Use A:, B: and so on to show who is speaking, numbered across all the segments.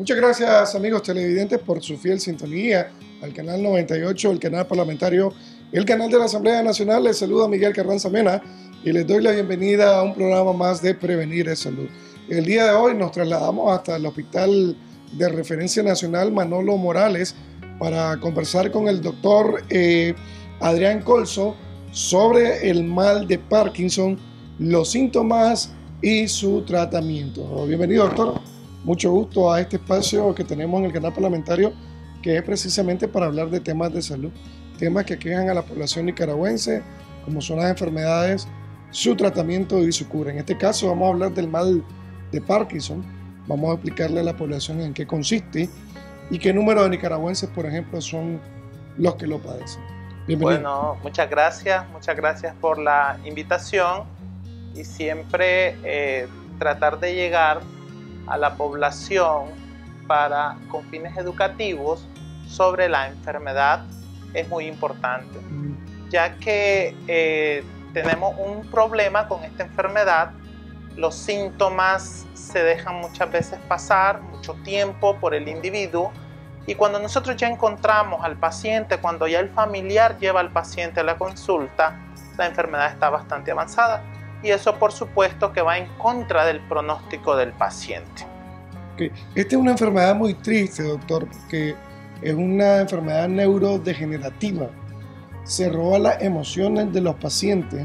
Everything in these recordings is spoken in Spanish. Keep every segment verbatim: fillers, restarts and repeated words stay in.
A: Muchas gracias, amigos televidentes, por su fiel sintonía al canal noventa y ocho, el canal parlamentario, el canal de la Asamblea Nacional. Les saluda Miguel Carranza Mena y les doy la bienvenida a un programa más de Prevenir es Salud. El día de hoy nos trasladamos hasta el Hospital de Referencia Nacional Manolo Morales para conversar con el doctor eh, Adrián Colso sobre el mal de Parkinson, los síntomas y su tratamiento. Bienvenido, doctor. Mucho gusto a este espacio que tenemos en el canal parlamentario, que es precisamente para hablar de temas de salud, temas que aquejan a la población nicaragüense, como son las enfermedades, su tratamiento y su cura. En este caso vamos a hablar del mal de Parkinson. Vamos a explicarle a la población en qué consiste y qué número de nicaragüenses, por ejemplo, son los que lo padecen. Bienvenido.
B: Bueno, muchas gracias, muchas gracias por la invitación y siempre eh, tratar de llegar a la población para, con fines educativos sobre la enfermedad es muy importante, ya que eh, tenemos un problema con esta enfermedad. Los síntomas se dejan muchas veces pasar mucho tiempo por el individuo, y cuando nosotros ya encontramos al paciente, cuando ya el familiar lleva al paciente a la consulta, la enfermedad está bastante avanzada, y eso por supuesto que va en contra del pronóstico del paciente.
A: Okay. Esta es una enfermedad muy triste, doctor, porque es una enfermedad neurodegenerativa. Se roba las emociones de los pacientes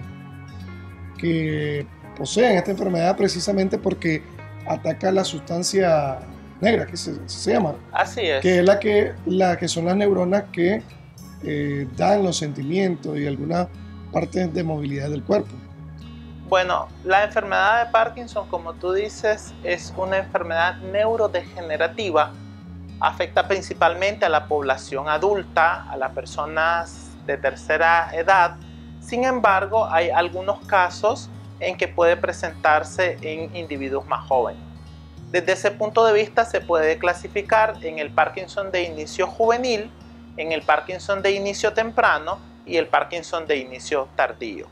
A: que poseen esta enfermedad precisamente porque ataca la sustancia negra, que se, se llama.
B: Así es.
A: Que es la que, la que son las neuronas que eh, dan los sentimientos y algunas partes de movilidad del cuerpo.
B: Bueno, la enfermedad de Parkinson, como tú dices, es una enfermedad neurodegenerativa. Afecta principalmente a la población adulta, a las personas de tercera edad. Sin embargo, hay algunos casos en que puede presentarse en individuos más jóvenes. Desde ese punto de vista se puede clasificar en el Parkinson de inicio juvenil, en el Parkinson de inicio temprano y el Parkinson de inicio tardío.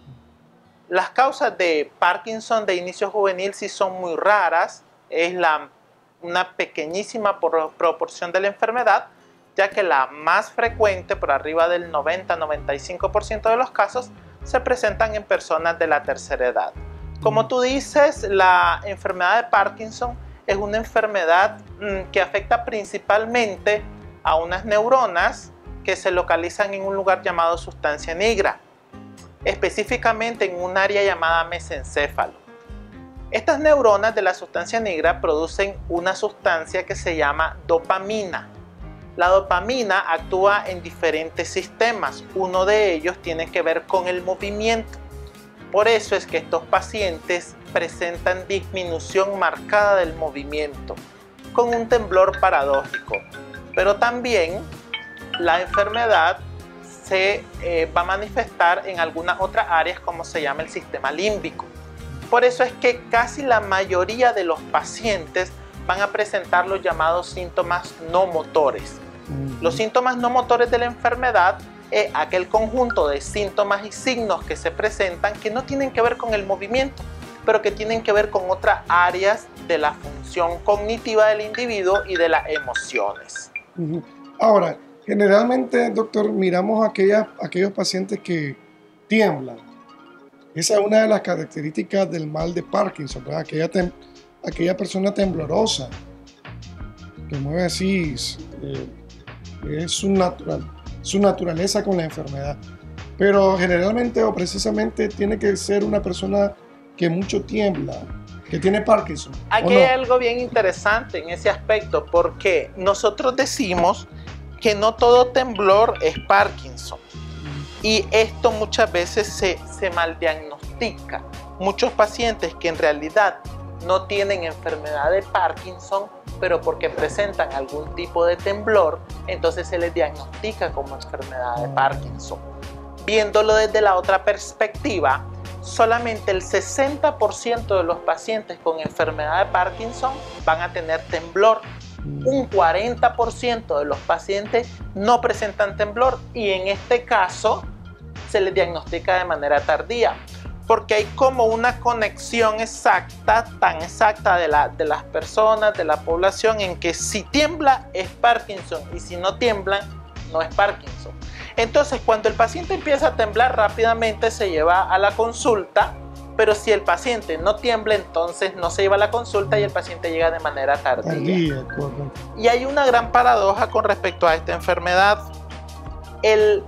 B: Las causas de Parkinson de inicio juvenil sí son muy raras, es la, una pequeñísima proporción de la enfermedad, ya que la más frecuente, por arriba del noventa a noventa y cinco por ciento de los casos, se presentan en personas de la tercera edad. Como tú dices, la enfermedad de Parkinson es una enfermedad mmm, que afecta principalmente a unas neuronas que se localizan en un lugar llamado sustancia negra, específicamente en un área llamada mesencéfalo. Estas neuronas de la sustancia negra producen una sustancia que se llama dopamina. La dopamina actúa en diferentes sistemas, uno de ellos tiene que ver con el movimiento. Por eso es que estos pacientes presentan disminución marcada del movimiento, con un temblor paradójico. Pero también la enfermedad se eh, va a manifestar en algunas otras áreas, como se llama el sistema límbico. Por eso es que casi la mayoría de los pacientes van a presentar los llamados síntomas no motores. Los síntomas no motores de la enfermedad es aquel conjunto de síntomas y signos que se presentan que no tienen que ver con el movimiento, pero que tienen que ver con otras áreas de la función cognitiva del individuo y de las emociones.
A: Ahora, generalmente, doctor, miramos a aquellas, aquellos pacientes que tiemblan. Esa es una de las características del mal de Parkinson, ¿verdad? Aquella, tem, aquella persona temblorosa, que mueve así, eh, es su, natural, su naturaleza con la enfermedad. Pero generalmente o precisamente tiene que ser una persona que mucho tiembla, que tiene Parkinson.
B: Aquí hay algo bien interesante en ese aspecto, porque nosotros decimos que no todo temblor es Parkinson. Y esto muchas veces se, se maldiagnostica. Muchos pacientes que en realidad no tienen enfermedad de Parkinson, pero porque presentan algún tipo de temblor, entonces se les diagnostica como enfermedad de Parkinson. Viéndolo desde la otra perspectiva, solamente el sesenta por ciento de los pacientes con enfermedad de Parkinson van a tener temblor. Un cuarenta por ciento de los pacientes no presentan temblor y en este caso se les diagnostica de manera tardía. porque hay como una conexión exacta, tan exacta de, la, de las personas, de la población, en que si tiembla es Parkinson y si no tiembla no es Parkinson. Entonces, cuando el paciente empieza a temblar, rápidamente se lleva a la consulta, pero si el paciente no tiembla, entonces no se lleva a la consulta y el paciente llega de manera tardía.
A: Tardía, correcto.
B: Y hay una gran paradoja con respecto a esta enfermedad. El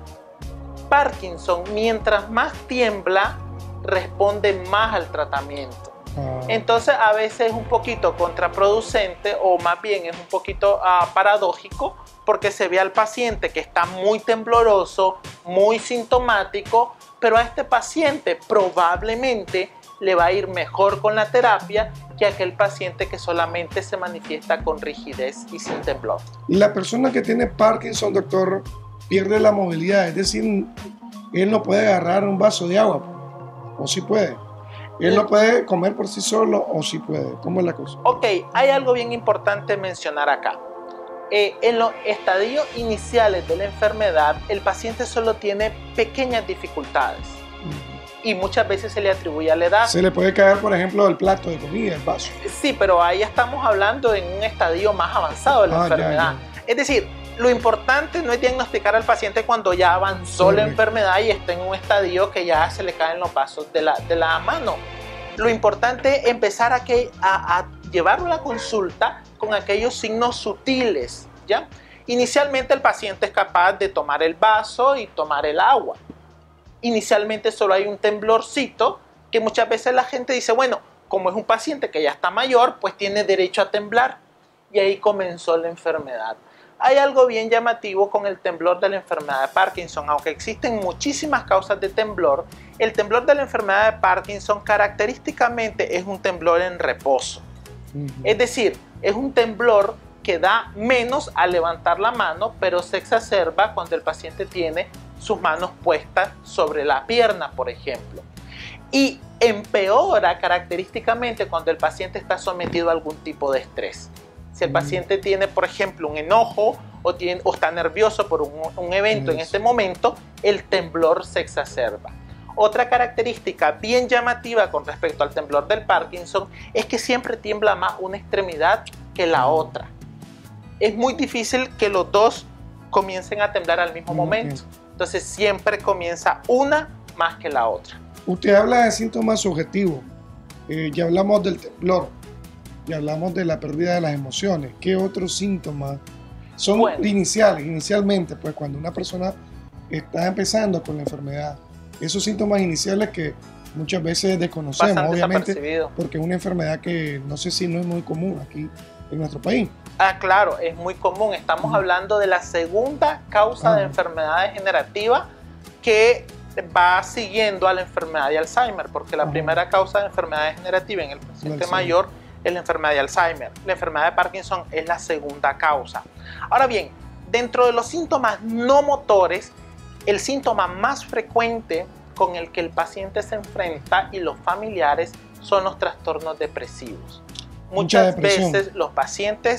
B: Parkinson, mientras más tiembla, responde más al tratamiento. Ah. Entonces a veces es un poquito contraproducente, o más bien es un poquito uh, paradójico, porque se ve al paciente que está muy tembloroso, muy sintomático, pero a este paciente probablemente le va a ir mejor con la terapia que a aquel paciente que solamente se manifiesta con rigidez y sin temblor.
A: La persona que tiene Parkinson, doctor, pierde la movilidad, es decir, él no puede agarrar un vaso de agua. ¿O sí puede? ¿Él no puede comer por sí solo o sí puede? ¿Cómo es la cosa?
B: Ok, hay algo bien importante mencionar acá. Eh, en los estadios iniciales de la enfermedad, el paciente solo tiene pequeñas dificultades. Uh-huh. Y muchas veces se le atribuye a la edad.
A: Se le puede caer, por ejemplo, el plato de comida, el vaso.
B: Sí, pero ahí estamos hablando en un estadio más avanzado de la ah, enfermedad. Ya, ya. Es decir, lo importante no es diagnosticar al paciente cuando ya avanzó sí, la enfermedad y está en un estadio que ya se le caen los vasos de la, de la mano. Lo importante es empezar a, que, a, a llevarlo a la consulta con aquellos signos sutiles, ¿ya? Inicialmente el paciente es capaz de tomar el vaso y tomar el agua. Inicialmente solo hay un temblorcito que muchas veces la gente dice, bueno, como es un paciente que ya está mayor, pues tiene derecho a temblar. Y ahí comenzó la enfermedad. Hay algo bien llamativo con el temblor de la enfermedad de Parkinson. Aunque existen muchísimas causas de temblor, el temblor de la enfermedad de Parkinson característicamente es un temblor en reposo. Uh-huh. Es decir, es un temblor que da menos al levantar la mano, pero se exacerba cuando el paciente tiene sus manos puestas sobre la pierna, por ejemplo. Y empeora característicamente cuando el paciente está sometido a algún tipo de estrés. Si el paciente tiene, por ejemplo, un enojo o, tiene, o está nervioso por un, un evento en este momento, el temblor se exacerba. Otra característica bien llamativa con respecto al temblor del Parkinson es que siempre tiembla más una extremidad que la otra. Es muy difícil que los dos comiencen a temblar al mismo momento. Entonces siempre comienza una más que la otra.
A: Usted habla de síntomas subjetivos. Eh, ya hablamos del temblor. Y hablamos de la pérdida de las emociones. ¿Qué otros síntomas son bueno. iniciales? Inicialmente, pues cuando una persona está empezando con la enfermedad, esos síntomas iniciales que muchas veces desconocemos,
B: pasan
A: obviamente, porque es una enfermedad que no sé si no es muy común aquí en nuestro país.
B: Ah, claro, es muy común. Estamos uh-huh. hablando de la segunda causa uh-huh. de enfermedad degenerativa que va siguiendo a la enfermedad de Alzheimer, porque la uh-huh. primera causa de enfermedad degenerativa en el paciente el mayor es la enfermedad de Alzheimer. La enfermedad de Parkinson es la segunda causa. Ahora bien, dentro de los síntomas no motores, el síntoma más frecuente con el que el paciente se enfrenta y los familiares son los trastornos depresivos. Muchas veces los pacientes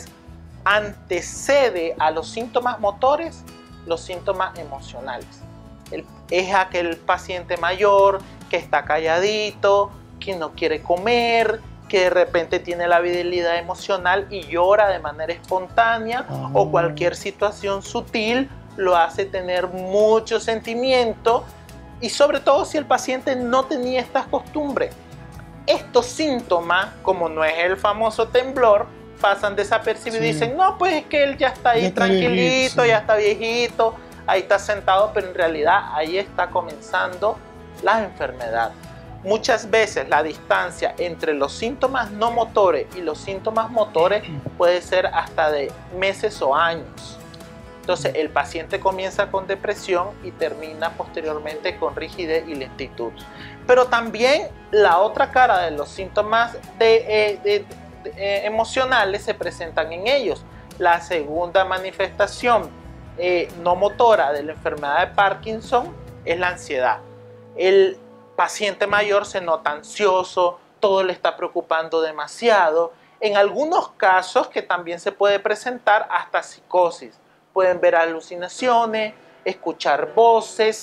B: antecede a los síntomas motores los síntomas emocionales. El, es aquel paciente mayor que está calladito, que no quiere comer, que de repente tiene la habilidad emocional y llora de manera espontánea, uh-huh. o cualquier situación sutil lo hace tener mucho sentimiento, y sobre todo si el paciente no tenía estas costumbres. Estos síntomas, como no es el famoso temblor, pasan desapercibidos sí. y dicen, no, pues es que él ya está ahí ya tranquilito, está viejito, sí. ya está viejito, ahí está sentado, pero en realidad ahí está comenzando la enfermedad. Muchas veces la distancia entre los síntomas no motores y los síntomas motores puede ser hasta de meses o años. Entonces el paciente comienza con depresión y termina posteriormente con rigidez y lentitud. Pero también la otra cara de los síntomas de, eh, de, de, de, emocionales se presentan en ellos. La segunda manifestación eh, no motora de la enfermedad de Parkinson es la ansiedad. El paciente mayor se nota ansioso, todo le está preocupando demasiado. En algunos casos que también se puede presentar hasta psicosis. Pueden ver alucinaciones, escuchar voces,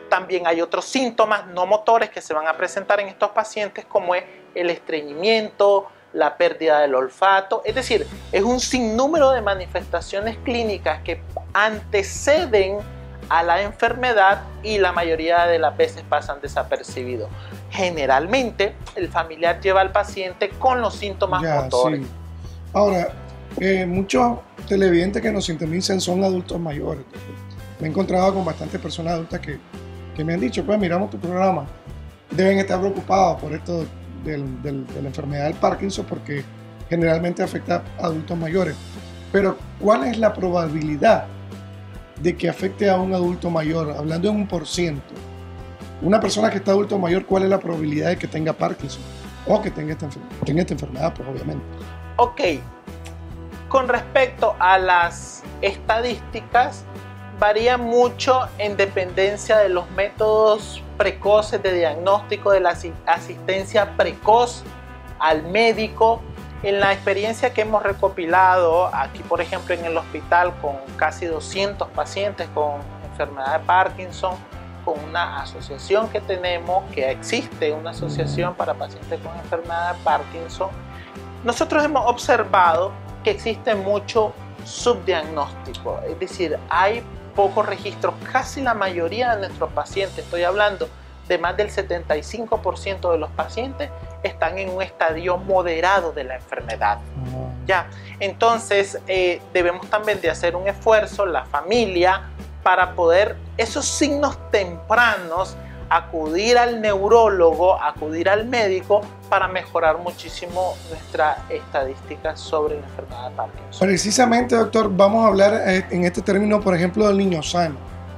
B: También hay otros síntomas no motores que se van a presentar en estos pacientes, como es el estreñimiento, la pérdida del olfato. Es decir, es un sinnúmero de manifestaciones clínicas que anteceden a la enfermedad y la mayoría de las veces pasan desapercibidos. Generalmente, el familiar lleva al paciente con los síntomas
A: Ya,
B: motores.
A: sí. Ahora, eh, muchos televidentes que nos sintonizan son adultos mayores. Me he encontrado con bastantes personas adultas que, que me han dicho, pues miramos tu programa, deben estar preocupados por esto del, del, de la enfermedad del Parkinson, porque generalmente afecta a adultos mayores. Pero, ¿cuál es la probabilidad de que afecte a un adulto mayor? Hablando en un por ciento. Una persona que está adulto mayor, ¿cuál es la probabilidad de que tenga Parkinson? O que tenga esta, tenga esta enfermedad, pues obviamente.
B: Ok, con respecto a las estadísticas, varía mucho en dependencia de los métodos precoces de diagnóstico, de la asistencia precoz al médico. En la experiencia que hemos recopilado aquí, por ejemplo, en el hospital, con casi doscientos pacientes con enfermedad de Parkinson, con una asociación que tenemos, que existe una asociación para pacientes con enfermedad de Parkinson, nosotros hemos observado que existe mucho subdiagnóstico, es decir, hay pocos registros. Casi la mayoría de nuestros pacientes, estoy hablando de más del setenta y cinco por ciento de los pacientes, están en un estadio moderado de la enfermedad. Ya, entonces eh, debemos también de hacer un esfuerzo, la familia, para poder esos signos tempranos, acudir al neurólogo, acudir al médico, para mejorar muchísimo nuestra estadística sobre la enfermedad de Parkinson.
A: Precisamente, doctor, vamos a hablar en este término, por ejemplo, del niño sano.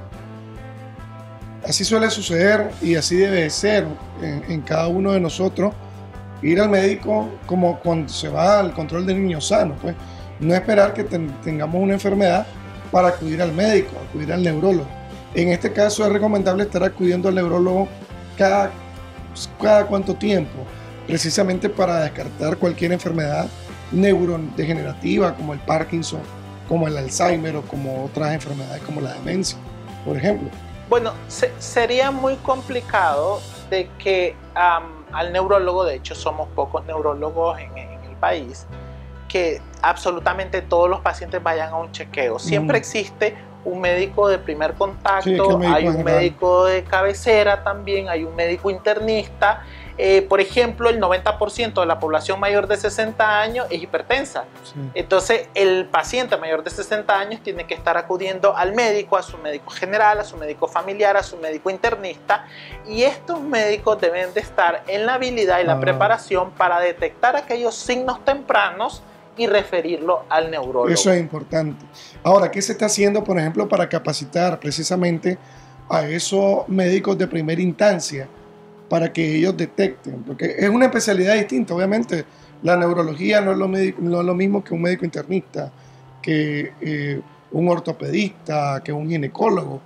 A: Así suele suceder y así debe de ser en, en cada uno de nosotros, ir al médico como cuando se va al control del niño sano, pues no esperar que ten, tengamos una enfermedad para acudir al médico, acudir al neurólogo. En este caso es recomendable estar acudiendo al neurólogo cada, cada cuánto tiempo, precisamente para descartar cualquier enfermedad neurodegenerativa como el Parkinson, como el Alzheimer o como otras enfermedades como la demencia, por ejemplo.
B: Bueno, se, sería muy complicado de que um, al neurólogo, de hecho somos pocos neurólogos en, en el país, que absolutamente todos los pacientes vayan a un chequeo. Siempre mm. existe un médico de primer contacto, sí, hay un general. médico de cabecera también, hay un médico internista. Eh, por ejemplo, el noventa por ciento de la población mayor de sesenta años es hipertensa. Sí. Entonces, el paciente mayor de sesenta años tiene que estar acudiendo al médico, a su médico general, a su médico familiar, a su médico internista. Y estos médicos deben de estar en la habilidad y la ah. preparación para detectar aquellos signos tempranos y referirlo al neurólogo.
A: Eso es importante. Ahora, ¿qué se está haciendo, por ejemplo, para capacitar precisamente a esos médicos de primera instancia para que ellos detecten? Porque es una especialidad distinta. Obviamente, la neurología no es lo, médico, no es lo mismo que un médico internista, que eh, un ortopedista, que un ginecólogo.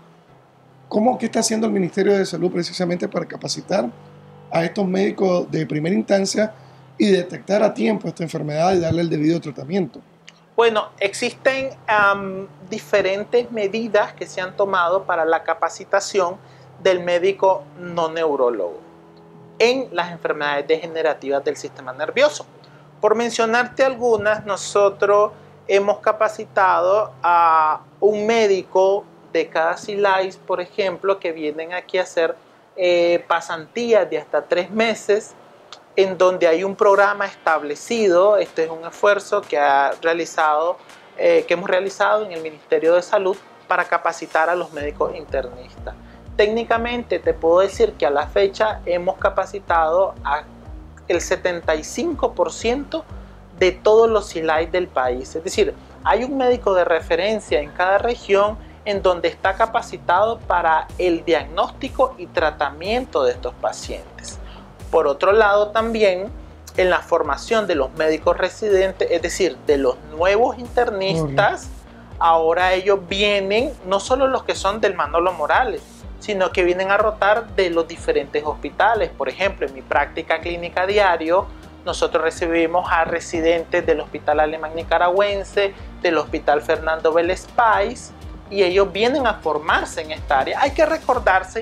A: ¿Cómo qué está haciendo el Ministerio de Salud precisamente para capacitar a estos médicos de primera instancia y detectar a tiempo esta enfermedad y darle el debido tratamiento?
B: Bueno, existen um, diferentes medidas que se han tomado para la capacitación del médico no neurólogo en las enfermedades degenerativas del sistema nervioso. Por mencionarte algunas, nosotros hemos capacitado a un médico de cada SILAIS, por ejemplo, que vienen aquí a hacer eh, pasantías de hasta tres meses, en donde hay un programa establecido. Este es un esfuerzo que, ha realizado, eh, que hemos realizado en el Ministerio de Salud para capacitar a los médicos internistas. Técnicamente te puedo decir que a la fecha hemos capacitado a el setenta y cinco por ciento de todos los SILAIS del país. Es decir, hay un médico de referencia en cada región en donde está capacitado para el diagnóstico y tratamiento de estos pacientes. Por otro lado, también en la formación de los médicos residentes, es decir, de los nuevos internistas, ahora ellos vienen, no solo los que son del Manolo Morales, sino que vienen a rotar de los diferentes hospitales. Por ejemplo, en mi práctica clínica diario, nosotros recibimos a residentes del Hospital Alemán Nicaragüense, del Hospital Fernando Vélez Páez, y ellos vienen a formarse en esta área. Hay que recordarse que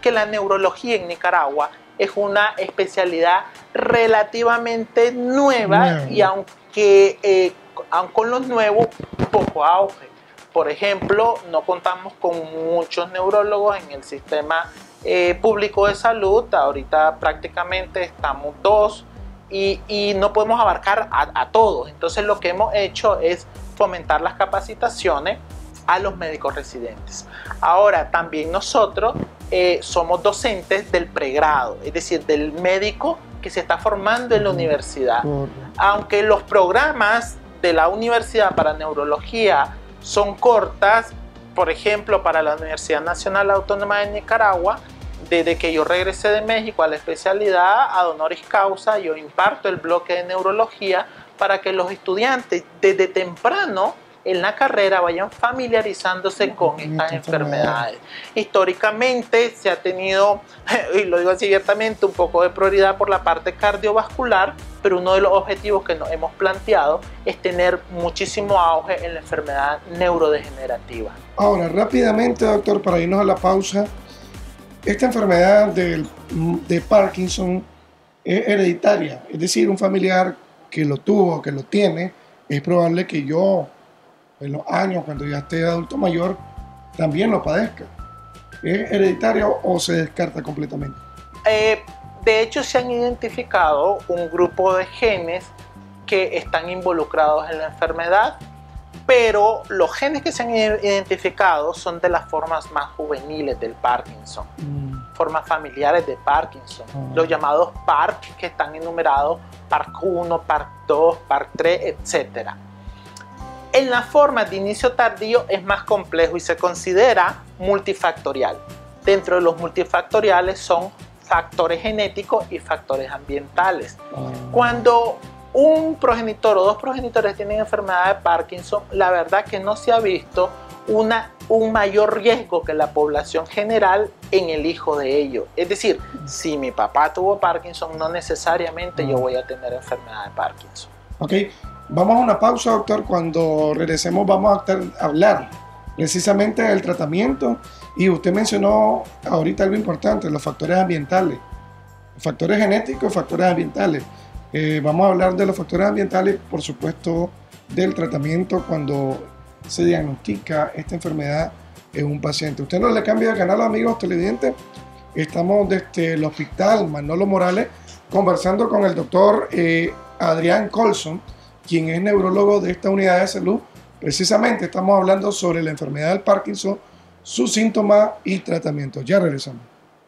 B: que la neurología en Nicaragua es una especialidad relativamente nueva
A: Nuevo.
B: y aunque eh, aun con los nuevos, poco auge. Por ejemplo, no contamos con muchos neurólogos en el sistema eh, público de salud. Ahorita prácticamente estamos dos y, y no podemos abarcar a, a todos. Entonces lo que hemos hecho es fomentar las capacitaciones a los médicos residentes. Ahora también nosotros eh, somos docentes del pregrado, es decir, del médico que se está formando en la universidad. Aunque los programas de la universidad para neurología son cortas, por ejemplo, para la Universidad Nacional Autónoma de Nicaragua, desde que yo regresé de México a la especialidad, ad honoris causa, yo imparto el bloque de neurología para que los estudiantes desde temprano en la carrera vayan familiarizándose con estas enfermedades. Históricamente se ha tenido, y lo digo así abiertamente, un poco de prioridad por la parte cardiovascular, pero uno de los objetivos que nos hemos planteado es tener muchísimo auge en la enfermedad neurodegenerativa.
A: Ahora, rápidamente, doctor, para irnos a la pausa, esta enfermedad del, de Parkinson es hereditaria, es decir, un familiar que lo tuvo, que lo tiene, es probable que yo, en los años, cuando ya esté adulto mayor, también lo padezca. ¿Es hereditario o se descarta completamente?
B: Eh, de hecho, se han identificado un grupo de genes que están involucrados en la enfermedad, pero los genes que se han identificado son de las formas más juveniles del Parkinson, mm. formas familiares de Parkinson, mm. los llamados P A R C, que están enumerados P A R C uno, P A R C dos, P A R C tres, etcétera. En la forma de inicio tardío es más complejo y se considera multifactorial. Dentro de los multifactoriales son factores genéticos y factores ambientales. Mm. Cuando un progenitor o dos progenitores tienen enfermedad de Parkinson, la verdad que no se ha visto una, un mayor riesgo que la población general en el hijo de ellos. Es decir, si mi papá tuvo Parkinson, no necesariamente yo voy a tener enfermedad de Parkinson.
A: Ok, vamos a una pausa, doctor. Cuando regresemos vamos a hablar precisamente del tratamiento. Y usted mencionó ahorita algo importante, los factores ambientales, factores genéticos, factores ambientales. Eh, vamos a hablar de los factores ambientales, por supuesto, del tratamiento cuando se diagnostica esta enfermedad en un paciente. Usted no le cambia de canal, amigos televidentes. Estamos desde el Hospital Manolo Morales conversando con el doctor eh, Adrián Colson, quien es neurólogo de esta unidad de salud. Precisamente estamos hablando sobre la enfermedad del Parkinson, sus síntomas y tratamiento. Ya regresamos.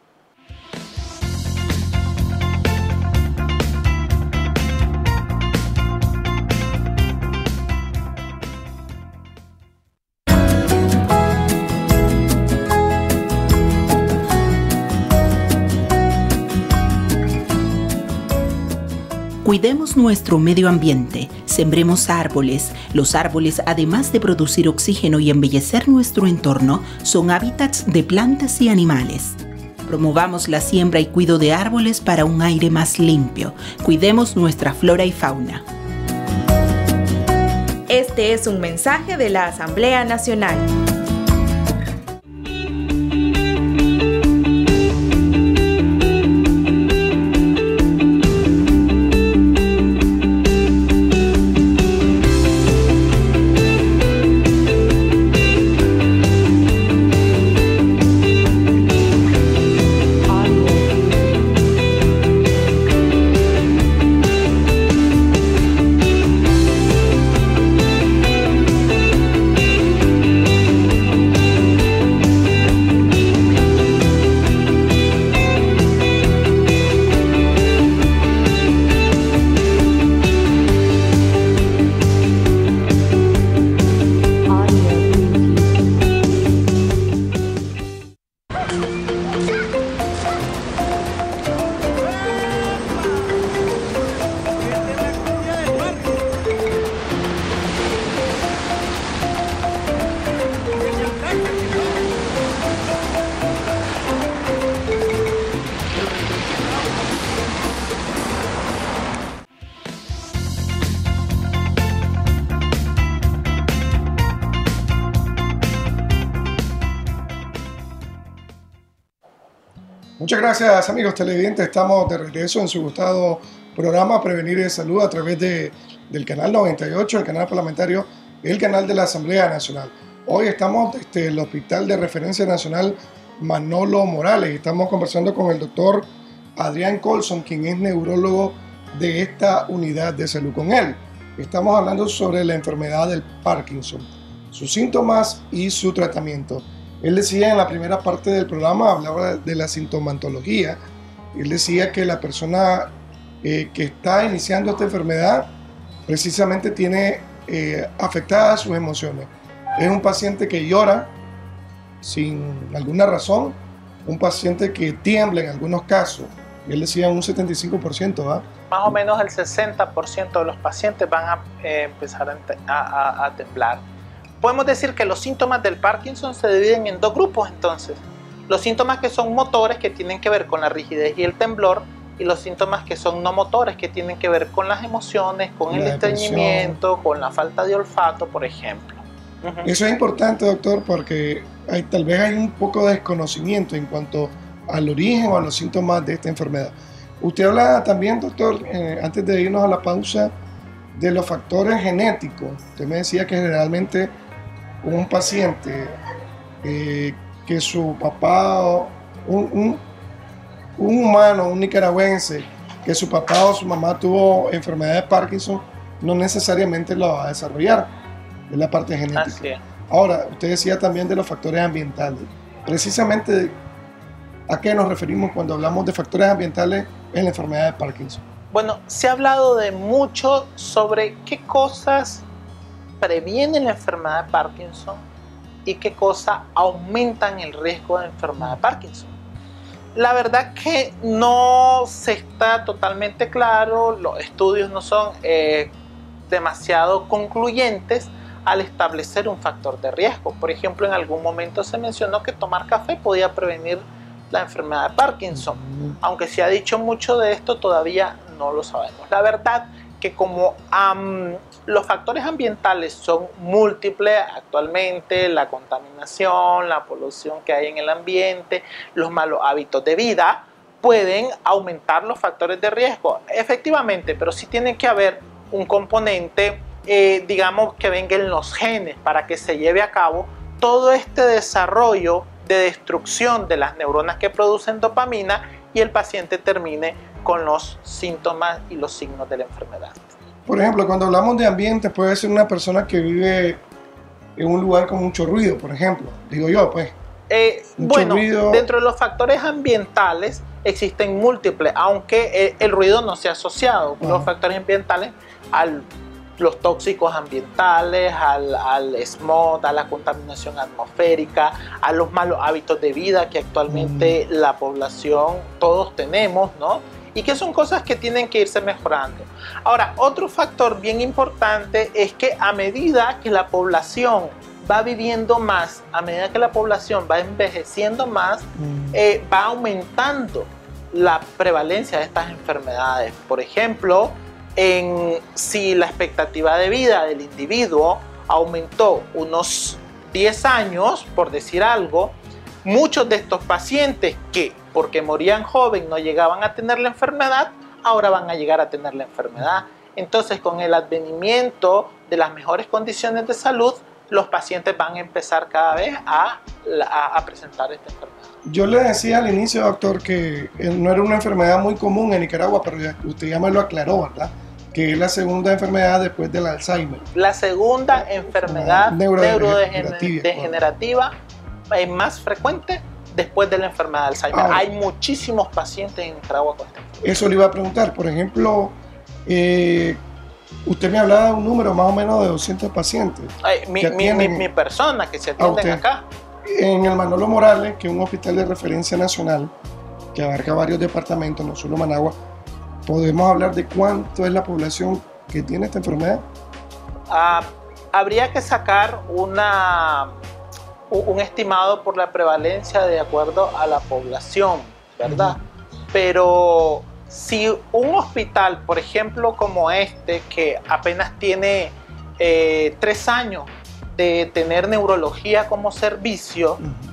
C: Cuidemos nuestro medio ambiente, sembremos árboles. Los árboles, además de producir oxígeno y embellecer nuestro entorno, son hábitats de plantas y animales. Promovamos la siembra y cuidado de árboles para un aire más limpio. Cuidemos nuestra flora y fauna.
D: Este es un mensaje de la Asamblea Nacional.
A: Muchas gracias, amigos televidentes. Estamos de regreso en su gustado programa Prevenir de Salud a través de, del canal noventa y ocho, el canal parlamentario, el canal de la Asamblea Nacional. Hoy estamos desde el Hospital de Referencia Nacional Manolo Morales. Estamos conversando con el doctor Adrián Colson, quien es neurólogo de esta unidad de salud. Con él estamos hablando sobre la enfermedad del Parkinson, sus síntomas y su tratamiento. Él decía en la primera parte del programa, hablaba de la sintomatología. Él decía que la persona eh, que está iniciando esta enfermedad precisamente tiene eh, afectadas sus emociones. Es un paciente que llora sin alguna razón, un paciente que tiembla en algunos casos. Él decía un setenta y cinco por ciento, ¿va?
B: Más o menos el sesenta por ciento de los pacientes van a eh, empezar a, a, a temblar. Podemos decir que los síntomas del Parkinson se dividen en dos grupos entonces. Los síntomas que son motores, que tienen que ver con la rigidez y el temblor, y los síntomas que son no motores, que tienen que ver con las emociones, con el estreñimiento, con la falta de olfato, por ejemplo. Uh-huh.
A: Eso es importante, doctor, porque hay, tal vez hay un poco de desconocimiento en cuanto al origen o a los síntomas de esta enfermedad. Usted habla también, doctor, eh, antes de irnos a la pausa, de los factores genéticos. Usted me decía que generalmente un paciente eh, que su papá, un, un, un humano, un nicaragüense, que su papá o su mamá tuvo enfermedad de Parkinson, no necesariamente lo va a desarrollar, de la parte genética.
B: Así es.
A: Ahora, usted decía también de los factores ambientales. Precisamente, ¿a qué nos referimos cuando hablamos de factores ambientales en la enfermedad de Parkinson?
B: Bueno, se ha hablado de mucho sobre qué cosas previenen la enfermedad de Parkinson y qué cosas aumentan el riesgo de enfermedad de Parkinson. La verdad que no se está totalmente claro, los estudios no son eh, demasiado concluyentes al establecer un factor de riesgo. Por ejemplo, en algún momento se mencionó que tomar café podía prevenir la enfermedad de Parkinson. Aunque se ha dicho mucho de esto, todavía no lo sabemos. La verdad que como um, los factores ambientales son múltiples actualmente, la contaminación, la polución que hay en el ambiente, los malos hábitos de vida, pueden aumentar los factores de riesgo. Efectivamente, pero sí tiene que haber un componente, eh, digamos, que venga en los genes para que se lleve a cabo todo este desarrollo de destrucción de las neuronas que producen dopamina y el paciente termine con los síntomas y los signos de la enfermedad.
A: Por ejemplo, cuando hablamos de ambiente, puede ser una persona que vive en un lugar con mucho ruido, por ejemplo, digo yo, pues.
B: Eh, bueno, ruido. Dentro de los factores ambientales existen múltiples, aunque el, el ruido no se ha asociado con los factores ambientales al los tóxicos ambientales, al, al smog, a la contaminación atmosférica, a los malos hábitos de vida que actualmente mm. la población, todos tenemos, ¿no? Y que son cosas que tienen que irse mejorando. Ahora, otro factor bien importante es que a medida que la población va viviendo más, a medida que la población va envejeciendo más, mm. eh, va aumentando la prevalencia de estas enfermedades. Por ejemplo, En, si la expectativa de vida del individuo aumentó unos diez años, por decir algo, muchos de estos pacientes que, porque morían joven, no llegaban a tener la enfermedad, ahora van a llegar a tener la enfermedad. Entonces, con el advenimiento de las mejores condiciones de salud, los pacientes van a empezar cada vez a, a, a presentar esta enfermedad.
A: Yo le decía al inicio, doctor, que no era una enfermedad muy común en Nicaragua, pero ya, usted ya me lo aclaró, ¿verdad? Que es la segunda enfermedad después del Alzheimer.
B: La segunda enfermedad neurodegenerativa es más frecuente después de la enfermedad de Alzheimer. Ahora, hay muchísimos pacientes en Nicaragua con esta enfermedad.
A: Eso le iba a preguntar. Por ejemplo, eh, usted me hablaba de un número más o menos de doscientos pacientes.
B: Ay, mi, mi, mi, mi persona que se atienden acá.
A: En el Manolo Morales, que es un hospital de referencia nacional que abarca varios departamentos, no solo Managua, ¿podemos hablar de cuánto es la población que tiene esta enfermedad?
B: Uh, habría que sacar una, un estimado por la prevalencia de acuerdo a la población, ¿verdad? Uh-huh. Pero si un hospital, por ejemplo, como este, que apenas tiene eh, tres años de tener neurología como servicio, uh-huh.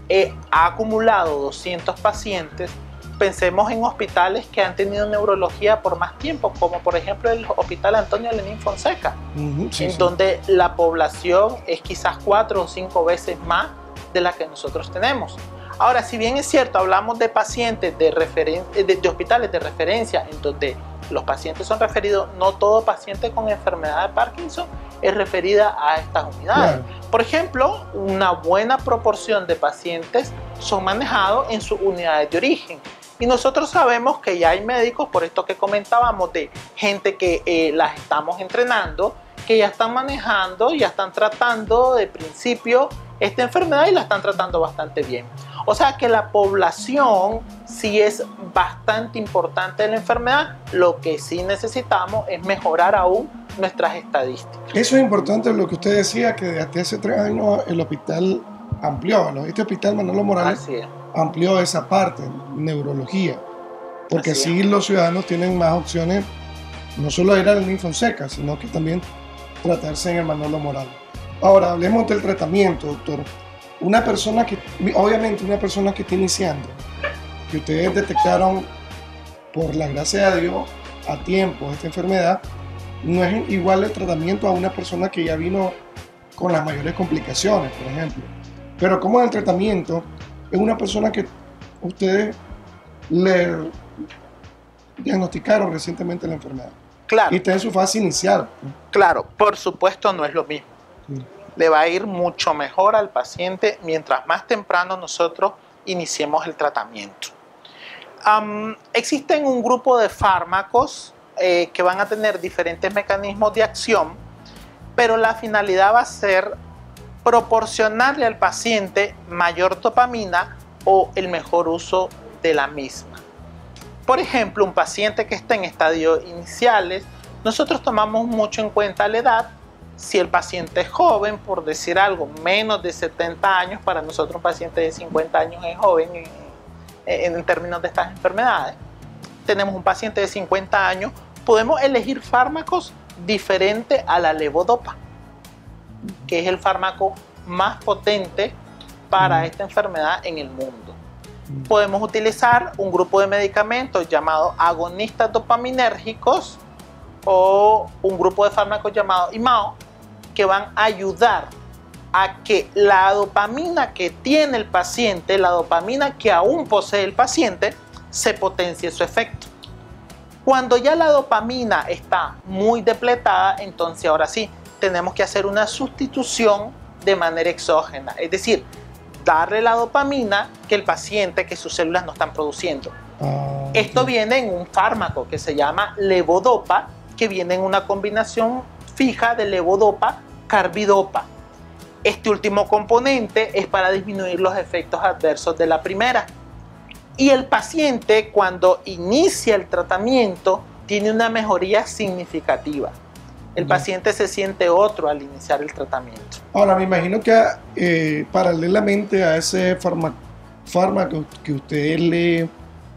B: eh, ha acumulado doscientos pacientes. Pensemos en hospitales que han tenido neurología por más tiempo, como por ejemplo el Hospital Antonio Lenín Fonseca, uh-huh, sí, en sí. donde la población es quizás cuatro o cinco veces más de la que nosotros tenemos. Ahora, si bien es cierto, hablamos de pacientes de, referen- de, de hospitales de referencia, en donde los pacientes son referidos, no todo paciente con enfermedad de Parkinson es referida a estas unidades. Claro. Por ejemplo, una buena proporción de pacientes son manejados en sus unidades de origen. Y nosotros sabemos que ya hay médicos, por esto que comentábamos, de gente que eh, las estamos entrenando, que ya están manejando, ya están tratando de principio esta enfermedad y la están tratando bastante bien. O sea que la población sí es bastante importante de la enfermedad. Lo que sí necesitamos es mejorar aún nuestras estadísticas.
A: Eso es importante lo que usted decía, que desde hace tres años el hospital amplió, ¿no? Este hospital Manolo Morales amplió esa parte, neurología, porque así, así los ciudadanos tienen más opciones, no solo ir al Lenín Fonseca, sino que también tratarse en el Manolo Morales. Ahora, hablemos del tratamiento, doctor. Una persona que, obviamente una persona que está iniciando, que ustedes detectaron, por la gracia de Dios, a tiempo esta enfermedad, no es igual el tratamiento a una persona que ya vino con las mayores complicaciones, por ejemplo. Pero ¿cómo es el tratamiento? Es una persona que ustedes le diagnosticaron recientemente la enfermedad.
B: Claro.
A: Y está en su fase inicial.
B: Claro, por supuesto no es lo mismo. Sí. Le va a ir mucho mejor al paciente mientras más temprano nosotros iniciemos el tratamiento. Um, existen un grupo de fármacos eh, que van a tener diferentes mecanismos de acción, pero la finalidad va a ser proporcionarle al paciente mayor dopamina o el mejor uso de la misma. Por ejemplo, un paciente que está en estadios iniciales, nosotros tomamos mucho en cuenta la edad. Si el paciente es joven, por decir algo, menos de setenta años, para nosotros un paciente de cincuenta años es joven en, en, en términos de estas enfermedades. Tenemos un paciente de cincuenta años, podemos elegir fármacos diferentes a la levodopa, que es el fármaco más potente para esta enfermedad en el mundo. Podemos utilizar un grupo de medicamentos llamados agonistas dopaminérgicos o un grupo de fármacos llamados I M A O, que van a ayudar a que la dopamina que tiene el paciente, la dopamina que aún posee el paciente, se potencie su efecto. Cuando ya la dopamina está muy depletada, entonces ahora sí, tenemos que hacer una sustitución de manera exógena, es decir, darle la dopamina que el paciente, que sus células no están produciendo. Oh, okay. Esto viene en un fármaco que se llama levodopa, que viene en una combinación fija de levodopa, carbidopa. Este último componente es para disminuir los efectos adversos de la primera. Y el paciente, cuando inicia el tratamiento, tiene una mejoría significativa. El paciente se siente otro al iniciar el tratamiento.
A: Ahora, me imagino que eh, paralelamente a ese fármaco, fármaco que ustedes le,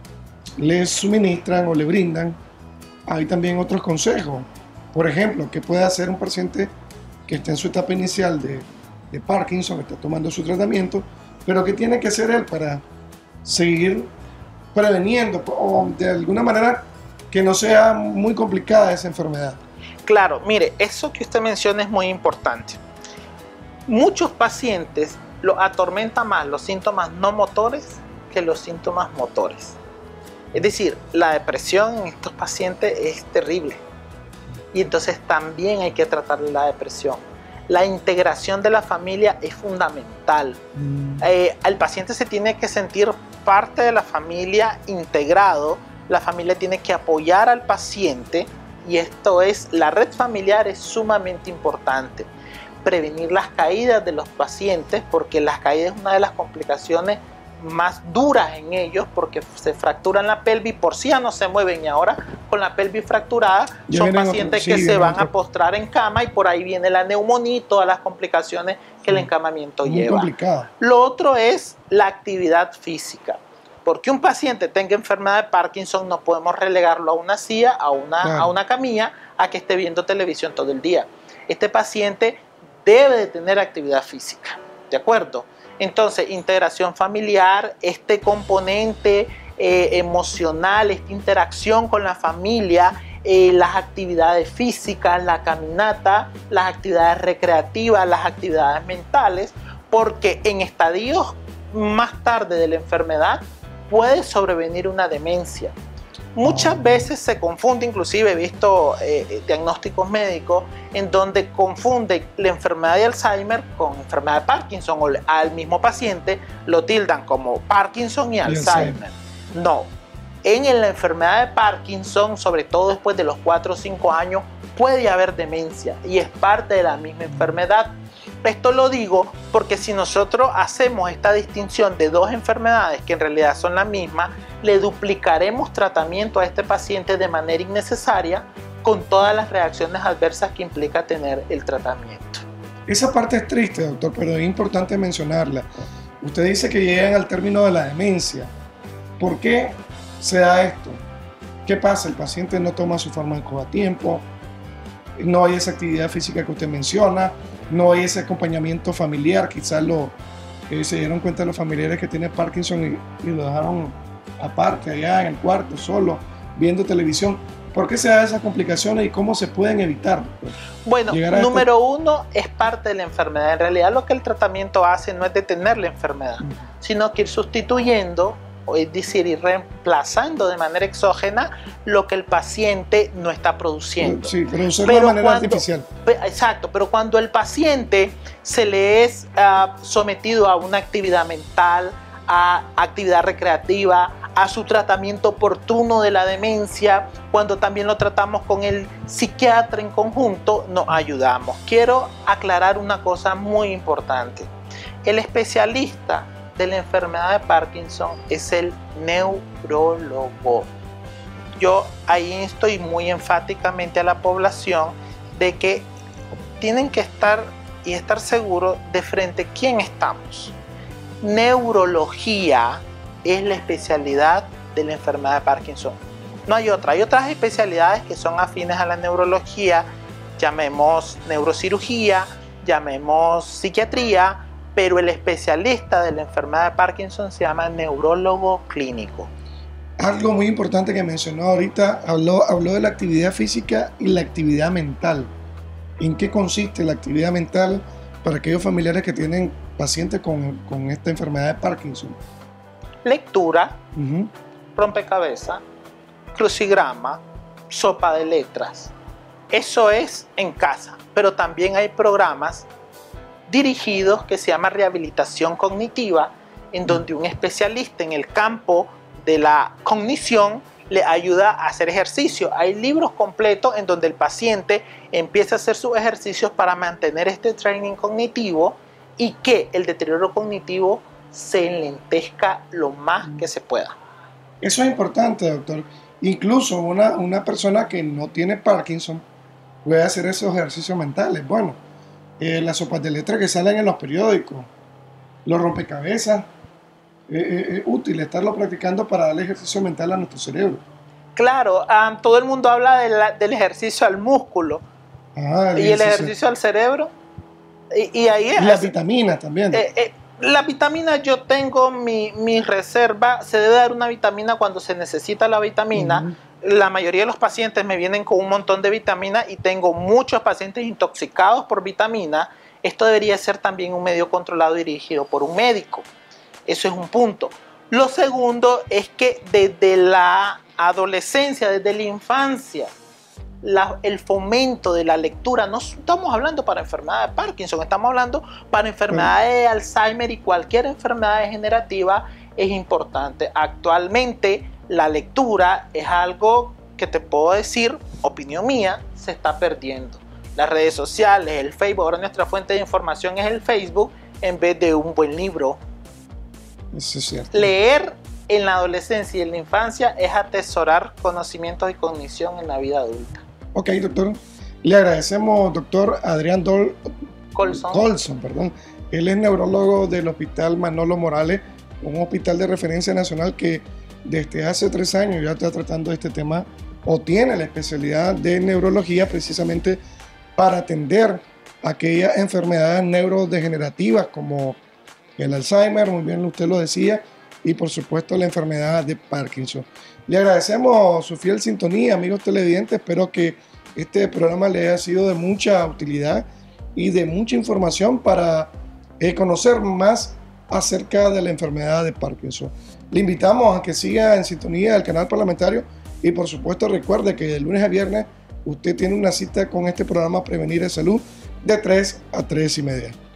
A: le suministran o le brindan, hay también otros consejos. Por ejemplo, ¿qué puede hacer un paciente que está en su etapa inicial de, de Parkinson, que está tomando su tratamiento, pero qué tiene que hacer él para seguir preveniendo o de alguna manera que no sea muy complicada esa enfermedad?
B: Claro, mire, eso que usted menciona es muy importante. Muchos pacientes los atormentan más los síntomas no motores que los síntomas motores. Es decir, la depresión en estos pacientes es terrible. Y entonces también hay que tratar la depresión. La integración de la familia es fundamental. Mm. Eh, el paciente se tiene que sentir parte de la familia, integrado. La familia tiene que apoyar al paciente. Y esto es, la red familiar es sumamente importante. Prevenir las caídas de los pacientes, porque las caídas es una de las complicaciones más duras en ellos, porque se fracturan la pelvis, por sí ya no se mueven, y ahora con la pelvis fracturada ya son pacientes otro, que sí, se van otro. a postrar en cama, y por ahí viene la neumonía y todas las complicaciones que el encamamiento
A: Muy
B: lleva.
A: Complicado.
B: Lo otro es la actividad física. Porque un paciente tenga enfermedad de Parkinson no podemos relegarlo a una silla, a una, claro. a una camilla, a que esté viendo televisión todo el día. Este paciente debe de tener actividad física, ¿de acuerdo? Entonces, integración familiar, este componente eh, emocional, esta interacción con la familia, eh, las actividades físicas, la caminata, las actividades recreativas, las actividades mentales, porque en estadios más tarde de la enfermedad puede sobrevenir una demencia. Muchas veces se confunde, inclusive he visto eh, diagnósticos médicos en donde confunden la enfermedad de Alzheimer con enfermedad de Parkinson, o al mismo paciente lo tildan como Parkinson y, y Alzheimer. Alzheimer. No, en la enfermedad de Parkinson, sobre todo después de los cuatro o cinco años, puede haber demencia y es parte de la misma enfermedad. Esto lo digo porque si nosotros hacemos esta distinción de dos enfermedades que en realidad son la misma, le duplicaremos tratamiento a este paciente de manera innecesaria con todas las reacciones adversas que implica tener el tratamiento.
A: Esa parte es triste, doctor, pero es importante mencionarla. Usted dice que llegan al término de la demencia. ¿Por qué se da esto? ¿Qué pasa? El paciente no toma su fármaco a tiempo, no hay esa actividad física que usted menciona, no hay ese acompañamiento familiar, quizás lo, eh, se dieron cuenta los familiares que tienen Parkinson y, y lo dejaron aparte, allá en el cuarto, solo, viendo televisión. ¿Por qué se dan esas complicaciones y cómo se pueden evitar?
B: Bueno, número esto? uno, es parte de la enfermedad. En realidad lo que el tratamiento hace no es detener la enfermedad, uh-huh. sino que ir sustituyendo, es decir, ir reemplazando de manera exógena lo que el paciente no está produciendo.
A: Sí, pero eso es de manera cuando, artificial.
B: Exacto, pero cuando el paciente se le es uh, sometido a una actividad mental, a actividad recreativa, a su tratamiento oportuno de la demencia, cuando también lo tratamos con el psiquiatra en conjunto, nos ayudamos. Quiero aclarar una cosa muy importante. El especialista de la enfermedad de Parkinson es el neurólogo. Yo ahí estoy muy enfáticamente a la población de que tienen que estar y estar seguros de frente a quién estamos. Neurología es la especialidad de la enfermedad de Parkinson. No hay otra. Hay otras especialidades que son afines a la neurología, llamemos neurocirugía, llamemos psiquiatría, pero el especialista de la enfermedad de Parkinson se llama neurólogo clínico.
A: Algo muy importante que mencionó ahorita, habló, habló de la actividad física y la actividad mental. ¿En qué consiste la actividad mental para aquellos familiares que tienen pacientes con, con esta enfermedad de Parkinson?
B: Lectura, uh-huh. rompecabezas, crucigrama, sopa de letras. Eso es en casa, pero también hay programas dirigidos que se llama rehabilitación cognitiva, en donde un especialista en el campo de la cognición le ayuda a hacer ejercicio. Hay libros completos en donde el paciente empieza a hacer sus ejercicios para mantener este training cognitivo y que el deterioro cognitivo se enlentezca lo más que se pueda.
A: Eso es importante, doctor. Incluso una, una persona que no tiene Parkinson puede hacer esos ejercicios mentales. Bueno, Eh, las sopas de letras que salen en los periódicos, los rompecabezas, eh, eh, es útil estarlo practicando para darle ejercicio mental a nuestro cerebro.
B: Claro, um, todo el mundo habla de la, del ejercicio al músculo ah, el y el ejercicio al cerebro. Y, y ahí es.
A: Y las vitaminas también.
B: Eh, eh, la vitamina, yo tengo mi, mi reserva, se debe dar una vitamina cuando se necesita la vitamina. Uh-huh. La mayoría de los pacientes me vienen con un montón de vitaminas y tengo muchos pacientes intoxicados por vitamina. Esto debería ser también un medio controlado y dirigido por un médico. Eso es un punto. Lo segundo es que desde la adolescencia, desde la infancia, la, el fomento de la lectura, no estamos hablando para enfermedad de Parkinson, estamos hablando para enfermedades de Alzheimer y cualquier enfermedad degenerativa es importante. Actualmente la lectura es algo que te puedo decir, opinión mía, se está perdiendo. Las redes sociales, el Facebook, ahora nuestra fuente de información es el Facebook en vez de un buen libro.
A: Eso es cierto.
B: Leer en la adolescencia y en la infancia es atesorar conocimientos y cognición en la vida adulta.
A: Ok, doctor. Le agradecemos, doctor Adrián Dol
B: Colson.
A: Colson, perdón. Él es neurólogo del Hospital Manolo Morales, un hospital de referencia nacional que desde hace tres años ya está tratando este tema o tiene la especialidad de neurología precisamente para atender aquellas enfermedades neurodegenerativas como el Alzheimer, muy bien usted lo decía, y por supuesto la enfermedad de Parkinson. Le agradecemos su fiel sintonía, amigos televidentes. Espero que este programa le haya sido de mucha utilidad y de mucha información para eh, conocer más acerca de la enfermedad de Parkinson. Le invitamos a que siga en sintonía del canal parlamentario y por supuesto recuerde que de lunes a viernes usted tiene una cita con este programa Prevenir de Salud de tres a tres y media.